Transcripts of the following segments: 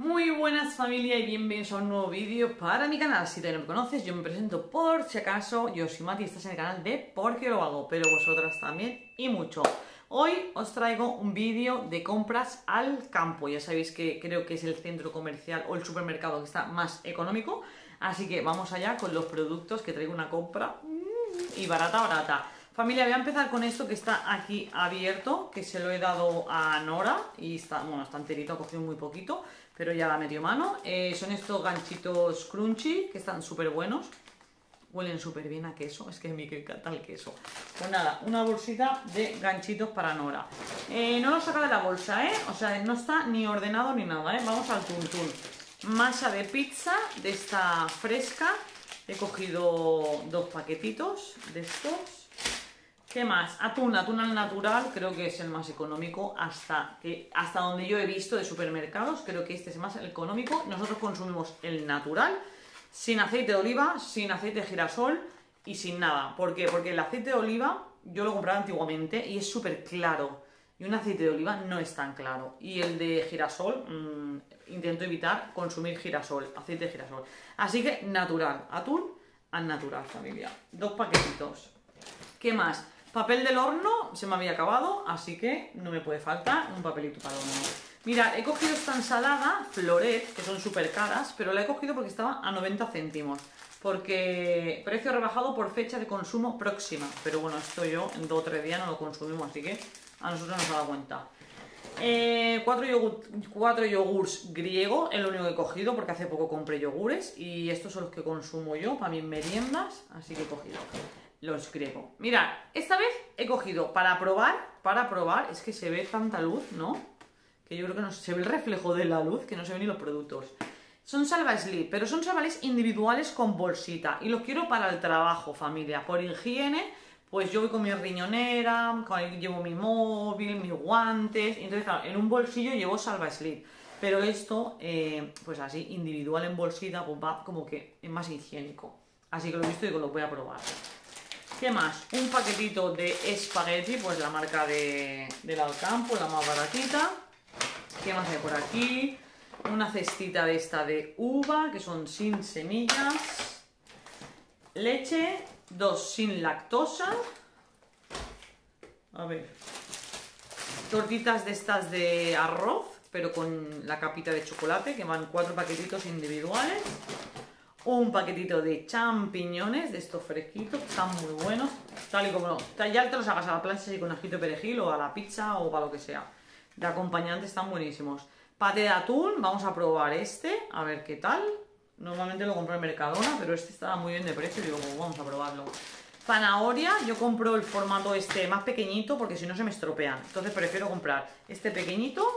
Muy buenas familia y bienvenidos a un nuevo vídeo para mi canal. Si todavía no me conoces, yo me presento por si acaso. Yo soy Mati y estás en el canal de Porque lo hago, pero vosotras también y mucho. Hoy os traigo un vídeo de compras al campo. Ya sabéis que creo que es el centro comercial o el supermercado que está más económico. Así que vamos allá con los productos que traigo una compra y barata. Familia, voy a empezar con esto que está aquí abierto, que se lo he dado a Nora y está, bueno, está enterito, ha cogido muy poquito, pero ya la metió mano. Son estos ganchitos crunchy que están súper buenos, huelen súper bien a queso, es que a mí me encanta el queso. Pues nada, una bolsita de ganchitos para Nora. No lo saca de la bolsa, o sea, no está ni ordenado ni nada, vamos al tuntún. Masa de pizza de esta fresca, he cogido 2 paquetitos de estos. ¿Qué más? Atún al natural, creo que es el más económico hasta donde yo he visto de supermercados, creo que este es el más económico. Nosotros consumimos el natural, sin aceite de oliva, sin aceite de girasol y sin nada. ¿Por qué? Porque el aceite de oliva yo lo compraba antiguamente y es súper claro. Y un aceite de oliva no es tan claro. Y el de girasol, intento evitar consumir aceite de girasol. Así que natural, atún al natural, familia. 2 paquetitos. ¿Qué más? Papel del horno se me había acabado, así que no me puede faltar un papelito para el horno. Mira, he cogido esta ensalada Floret, que son súper caras, pero la he cogido porque estaba a 90 céntimos. Porque precio rebajado por fecha de consumo próxima. Pero bueno, esto yo en 2 o 3 días no lo consumimos, así que a nosotros nos ha dado cuenta. 4 yogures griego, es lo único que he cogido porque hace poco compré yogures y estos son los que consumo yo para mis meriendas, así que he cogido los griegos. Mirad, esta vez he cogido para probar, es que se ve tanta luz, ¿no? Que yo creo que no se ve el reflejo de la luz, que no se ven ni los productos. Son salva slip, pero son salvales individuales con bolsita y los quiero para el trabajo, familia, por higiene. Pues yo voy con mi riñonera, llevo mi móvil, mis guantes, entonces claro, en un bolsillo llevo salva slip. Pero esto, pues así, individual en bolsita, pues va como que es más higiénico. Así que lo he visto y digo, lo voy a probar. ¿Qué más? Un paquetito de espagueti, pues la marca del Alcampo, la más baratita. ¿Qué más hay por aquí? Una cestita de esta de uva, que son sin semillas. Leche, 2 sin lactosa. A ver. Tortitas de estas de arroz, pero con la capita de chocolate, que van 4 paquetitos individuales. Un paquetito de champiñones, de estos fresquitos, que están muy buenos. Tal y como ya te los hagas a la plancha así con ajito de perejil o a la pizza o para lo que sea. De acompañante están buenísimos. Paté de atún, vamos a probar este, a ver qué tal. Normalmente lo compro en Mercadona, pero este estaba muy bien de precio y digo, pues vamos a probarlo. Zanahoria, yo compro el formato este más pequeñito porque si no se me estropean. Entonces prefiero comprar este pequeñito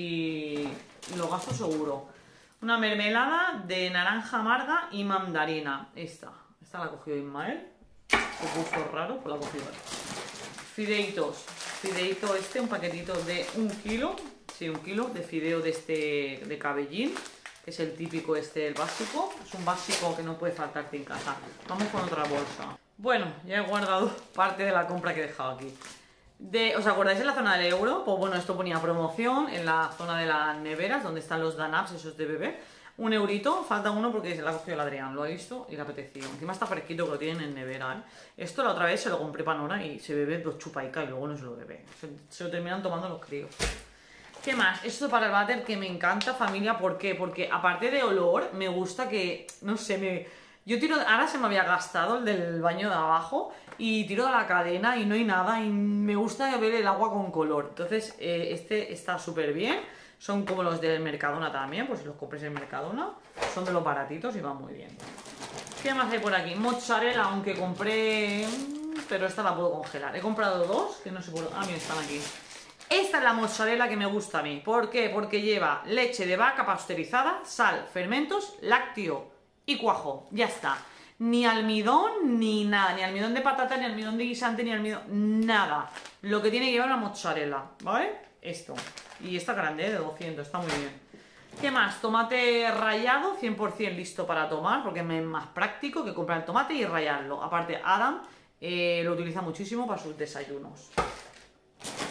y lo gasto seguro. Una mermelada de naranja amarga y mandarina. Esta la ha cogido Ismael. Su gusto raro, pues la ha cogido él. Fideitos. Fideito este, un paquetito de 1 kilo. Sí, 1 kilo de fideo de este de cabellín, que es el típico el básico. Es un básico que no puede faltarte en casa. Vamos con otra bolsa. Bueno, ya he guardado parte de la compra que he dejado aquí. ¿Os acordáis de la zona del euro? Pues bueno, esto ponía promoción en la zona de las neveras, donde están los Danaps, esos de bebé. 1 eurito, falta uno porque se la ha cogido el Adrián, lo ha visto y le ha apetecido. Encima está fresquito que lo tienen en nevera, Esto la otra vez se lo compré para Nora y se bebe 2 chupaicas y luego no se lo bebe. Se lo terminan tomando los críos. ¿Qué más? Esto para el váter que me encanta, familia, ¿por qué? Porque aparte de olor, me gusta que, no sé, yo tiro, ahora se me había gastado el del baño de abajo y tiro de la cadena y no hay nada y me gusta ver el agua con color. Entonces este está súper bien, son como los del Mercadona también, pues si los compréis en Mercadona, son de los baratitos y van muy bien. ¿Qué más hay por aquí? Mozzarella, aunque compré, pero esta la puedo congelar. He comprado 2, que no sé por... Ah, mira, están aquí. Esta es la mozzarella que me gusta a mí. ¿Por qué? Porque lleva leche de vaca pasteurizada, sal, fermentos, lácteo y cuajo. Ya está. Ni almidón ni nada. Ni almidón de patata, ni almidón de guisante, ni almidón... Nada. Lo que tiene que llevar la mozzarella. ¿Vale? Esto. Y esta grande, de 200. Está muy bien. ¿Qué más? Tomate rallado, 100% listo para tomar, porque me es más práctico que comprar el tomate y rallarlo. Aparte, Adam lo utiliza muchísimo para sus desayunos.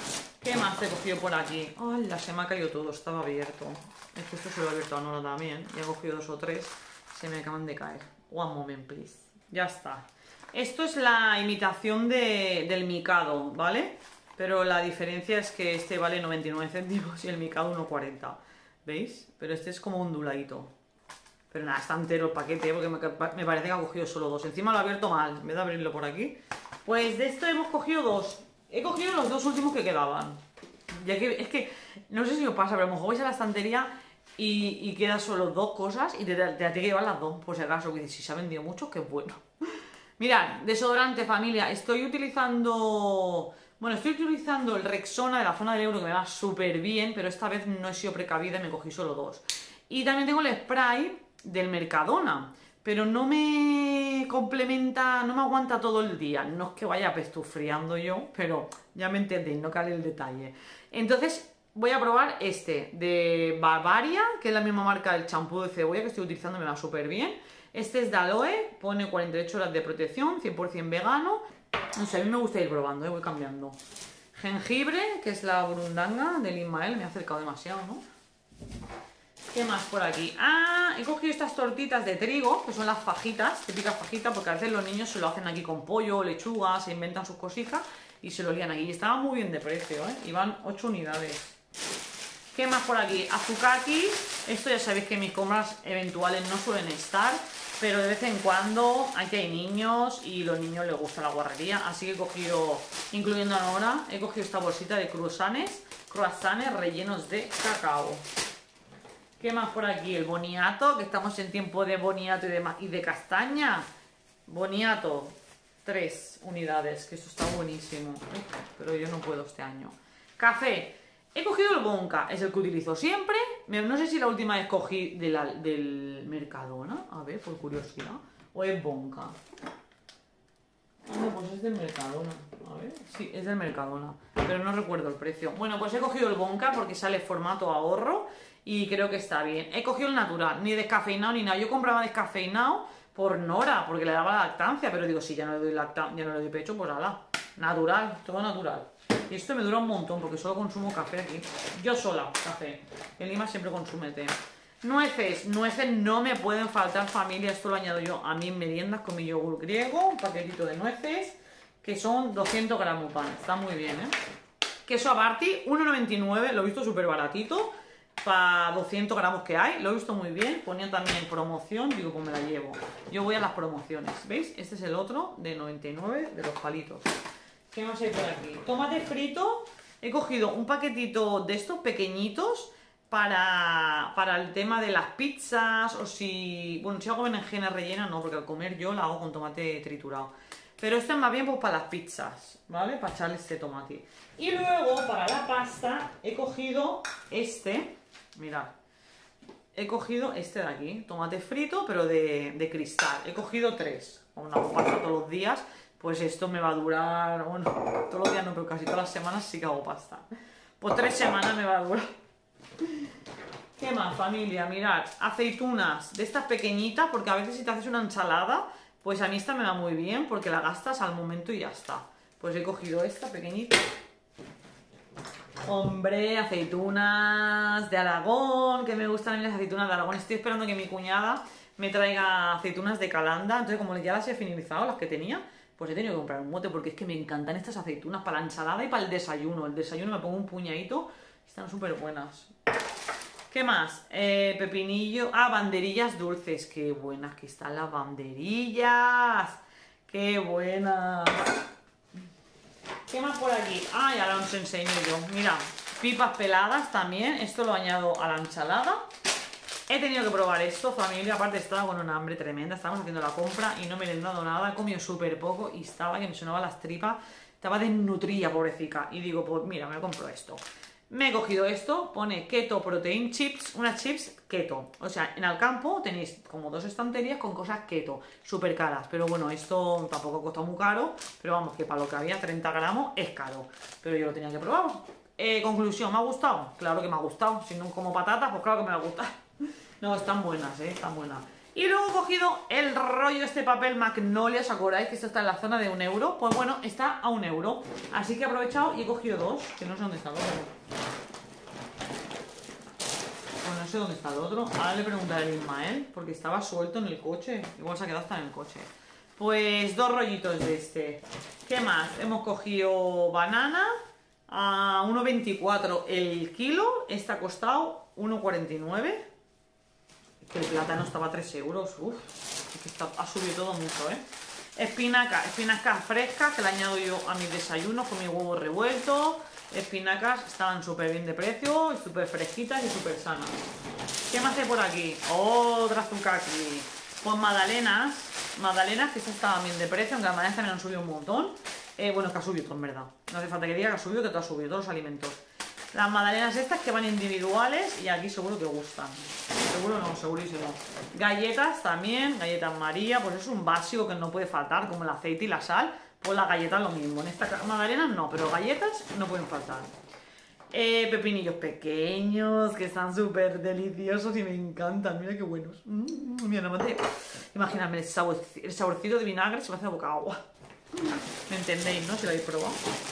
¿Qué más he cogido por aquí? ¡Ay, se me ha caído todo! Estaba abierto. Es que esto se lo he abierto a Nora también. Y he cogido 2 o 3. Se me acaban de caer. One moment, please. Ya está. Esto es la imitación del Mikado, ¿vale? Pero la diferencia es que este vale 99 céntimos y el Mikado 1,40. ¿Veis? Pero este es como onduladito. Pero nada, está entero el paquete, porque me parece que ha cogido solo 2. Encima lo he abierto mal, en vez de abrirlo por aquí. Pues de esto hemos cogido 2. He cogido los 2 últimos que quedaban. Ya que es que, no sé si os pasa, pero a lo mejor vais a la estantería y quedan solo 2 cosas y te tienes que llevar las 2, por si acaso. Que si se ha vendido mucho, qué bueno. Mirad, desodorante, familia. Estoy utilizando el Rexona de la zona del euro, que me va súper bien, pero esta vez no he sido precavida y me cogí solo 2. Y también tengo el spray del Mercadona, pero no me complementa, no me aguanta todo el día. No es que vaya pestufriando yo, pero ya me entendéis, no cae el detalle. Entonces voy a probar este de Bavaria, que es la misma marca del champú de cebolla que estoy utilizando, me va súper bien. Este es de aloe, pone 48 horas de protección, 100% vegano. No sé, a mí me gusta ir probando, voy cambiando. Jengibre, que es la burundanga del Ismael, me ha acercado demasiado, ¿no? ¿Qué más por aquí? Ah, he cogido estas tortitas de trigo, que son las fajitas, típicas fajitas, porque a veces los niños se lo hacen aquí con pollo, lechuga, se inventan sus cositas y se lo lían aquí. Y estaban muy bien de precio, ¿eh? Iban 8 unidades. ¿Qué más por aquí? Azukaki. Esto ya sabéis que en mis compras eventuales no suelen estar, pero de vez en cuando aquí hay niños y los niños les gusta la guarrería. Así que he cogido, incluyendo ahora, he cogido esta bolsita de croissants rellenos de cacao. ¿Qué más por aquí? El boniato, que estamos en tiempo de boniato y de castaña. Boniato, 3 unidades, que esto está buenísimo. Pero yo no puedo este año. Café. He cogido el Bonka, es el que utilizo siempre. No sé si la última vez cogí del Mercadona, a ver, por curiosidad. O es Bonka. No, pues es del Mercadona. A ver, sí, es del Mercadona, pero no recuerdo el precio. Bueno, pues he cogido el Bonka porque sale formato ahorro y creo que está bien. He cogido el natural, ni descafeinado ni nada. Yo compraba descafeinado por Nora, porque le daba lactancia, pero digo, si ya no le doy ya no le doy pecho, pues ala. Natural, todo natural. Y esto me dura un montón porque solo consumo café aquí. Yo sola, café. En Lima siempre consume té. Nueces no me pueden faltar, familia. Esto lo añado yo a mis meriendas con mi yogur griego. Un paquetito de nueces, que son 200 gramos pan. Está muy bien, ¿eh? Queso Abarti, 1,99. Lo he visto súper baratito. Para 200 gramos que hay. Lo he visto muy bien. Ponía también en promoción. Digo, pues me la llevo. Yo voy a las promociones. ¿Veis? Este es el otro de 99 de los palitos. ¿Qué más hay por aquí? Tomate frito. He cogido un paquetito de estos pequeñitos para el tema de las pizzas o si... Bueno, si hago berenjena rellena no, porque al comer yo la hago con tomate triturado. Pero este es más bien pues para las pizzas, ¿vale? Para echarle este tomate. Y luego para la pasta he cogido este. Mirad. He cogido este de aquí. Tomate frito, pero de cristal. He cogido 3. Como no hago pasta todos los días, pues esto me va a durar... Bueno, todos los días no, pero casi todas las semanas sí que hago pasta. Pues 3 semanas me va a durar. ¿Qué más, familia? Mirad, aceitunas de estas pequeñitas, porque a veces si te haces una ensalada, pues a mí esta me va muy bien, porque la gastas al momento y ya está. Pues he cogido esta pequeñita. Hombre, aceitunas de Aragón, que me gustan a mí las aceitunas de Aragón. Estoy esperando que mi cuñada me traiga aceitunas de Calanda, entonces como ya las he finalizado, las que tenía, pues he tenido que comprar un mote, porque es que me encantan estas aceitunas para la ensalada y para el desayuno. El desayuno me pongo un puñadito. Están súper buenas. ¿Qué más? Pepinillo. Ah, banderillas dulces. Qué buenas que están las banderillas. Qué buenas. ¿Qué más por aquí? Ah, ya os enseño yo. Mira, pipas peladas también. Esto lo añado a la ensalada. He tenido que probar esto, familia. Aparte estaba con una hambre tremenda. Estábamos haciendo la compra y no me he dado nada. He comido súper poco y estaba que me sonaban las tripas. Estaba desnutrida, pobrecita. Y digo, pues mira, me compro esto. Me he cogido esto, pone Keto Protein Chips, unas chips keto. O sea, en Alcampo tenéis como 2 estanterías con cosas keto, súper caras. Pero bueno, esto tampoco costó muy caro, pero vamos, que para lo que había, 30 gramos, es caro. Pero yo lo tenía que probar. Conclusión, ¿me ha gustado? Claro que me ha gustado. Si no como patatas, pues claro que me ha gustado. No, están buenas, están buenas. Y luego he cogido el rollo, este papel Magnolia, ¿os acordáis que esto está en la zona de 1 euro? Pues bueno, está a 1 euro. Así que he aprovechado y he cogido 2, que no sé dónde está el otro. Pues no sé dónde está el otro. Ahora le preguntaré a Ismael, porque estaba suelto en el coche. Igual se ha quedado hasta en el coche. Pues 2 rollitos de este. ¿Qué más? Hemos cogido banana a 1,24 el kilo. Este ha costado 1,49. Que el plátano estaba a 3 euros. Uf, es que ha subido todo mucho, ¿eh? Espinacas frescas que le añado yo a mis desayunos con mi huevo revuelto. Espinacas estaban súper bien de precio, súper fresquitas y súper sanas. ¿Qué más hay por aquí? Otra azúcar-aquí. Pues magdalenas que estas estaban bien de precio, aunque las magdalenas también han subido un montón. Bueno, que ha subido todo, en verdad. No hace falta que diga que ha subido, que todo ha subido, todos los alimentos. Las magdalenas estas que van individuales y aquí seguro que gustan. Seguro no, segurísimo. Galletas también, galletas María, pues es un básico que no puede faltar, como el aceite y la sal. Pues las galletas lo mismo. En esta magdalenas no, pero galletas no pueden faltar. Pepinillos pequeños que están súper deliciosos y me encantan. Mira qué buenos. Mira, no me imagíname el saborcito de vinagre se me hace la boca agua. ¿Me entendéis, no? Si lo habéis probado.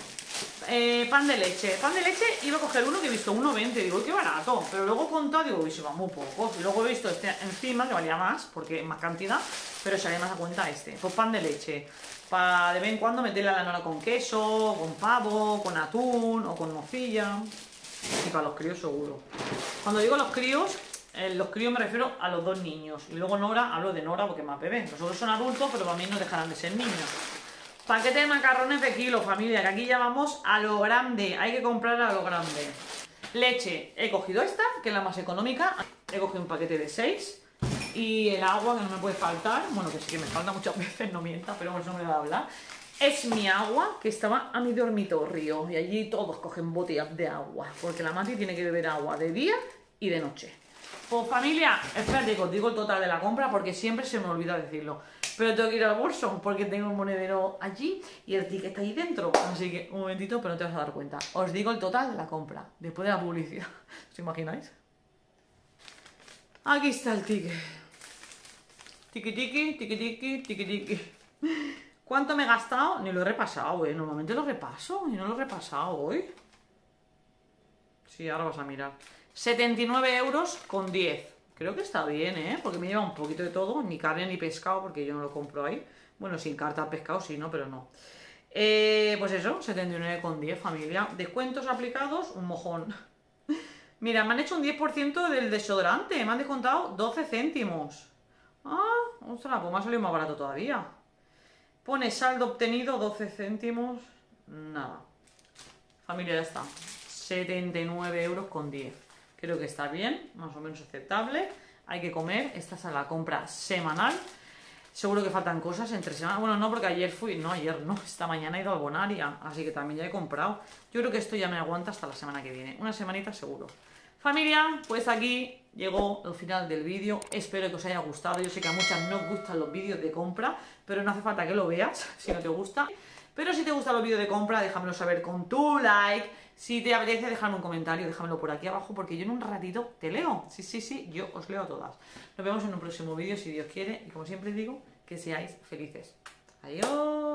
Pan de leche. Pan de leche iba a coger uno que he visto 1,20. Digo, qué barato. Pero luego he contado, digo, uy, se va muy poco. Y luego he visto este encima que valía más, porque más cantidad, pero salía más a cuenta este. Pues pan de leche. Para de vez en cuando meterle a la nora con queso, con pavo, con atún o con nocilla. Y para los críos seguro. Cuando digo los críos me refiero a los 2 niños. Y luego Nora, hablo de Nora porque más bebé. Los otros son adultos, pero para mí no dejarán de ser niños. Paquete de macarrones de kilo, familia, que aquí ya vamos a lo grande. Hay que comprar a lo grande. Leche, he cogido esta, que es la más económica. He cogido un paquete de 6. Y el agua, que no me puede faltar. Bueno, que sí que me falta muchas veces, no mienta, pero eso no me va a hablar. Es mi agua, que estaba a mi dormitorio. Y allí todos cogen botellas de agua. Porque la Mati tiene que beber agua de día y de noche. Pues familia, espérate que os digo el total de la compra, porque siempre se me olvida decirlo. Pero tengo que ir al bolso porque tengo un monedero allí y el ticket está ahí dentro. Así que un momentito, pero no te vas a dar cuenta. Os digo el total de la compra, después de la publicidad. ¿Os imagináis? Aquí está el ticket. Tiki tiki, tiki tiki, tiki tiki. ¿Cuánto me he gastado? Ni lo he repasado, Normalmente lo repaso y no lo he repasado hoy. Sí, ahora vas a mirar. 79 euros con 10. Creo que está bien, Porque me lleva un poquito de todo, ni carne ni pescado, porque yo no lo compro ahí. Bueno, sin carta pescado sí, ¿no? Pero no. Pues eso, 79,10, familia. Descuentos aplicados, un mojón. Mira, me han hecho un 10% del desodorante. Me han descontado 12 céntimos. Ah, ostras, pues me ha salido más barato todavía. Pone saldo obtenido, 12 céntimos. Nada. Familia, ya está. 79 euros con 10. Creo que está bien, más o menos aceptable. Hay que comer. Esta es la compra semanal. Seguro que faltan cosas entre semanas. Bueno, no, porque ayer fui. No, ayer no. Esta mañana he ido al Bonaria. Así que también ya he comprado. Yo creo que esto ya me aguanta hasta la semana que viene. Una semanita seguro. Familia, pues aquí llegó el final del vídeo. Espero que os haya gustado. Yo sé que a muchas no os gustan los vídeos de compra, pero no hace falta que lo veas si no te gusta. Pero si te gustan los vídeos de compra, déjamelo saber con tu like. Si te apetece, déjame un comentario, déjamelo por aquí abajo, porque yo en un ratito te leo. Sí, yo os leo a todas. Nos vemos en un próximo vídeo, si Dios quiere. Y como siempre digo, que seáis felices. Adiós.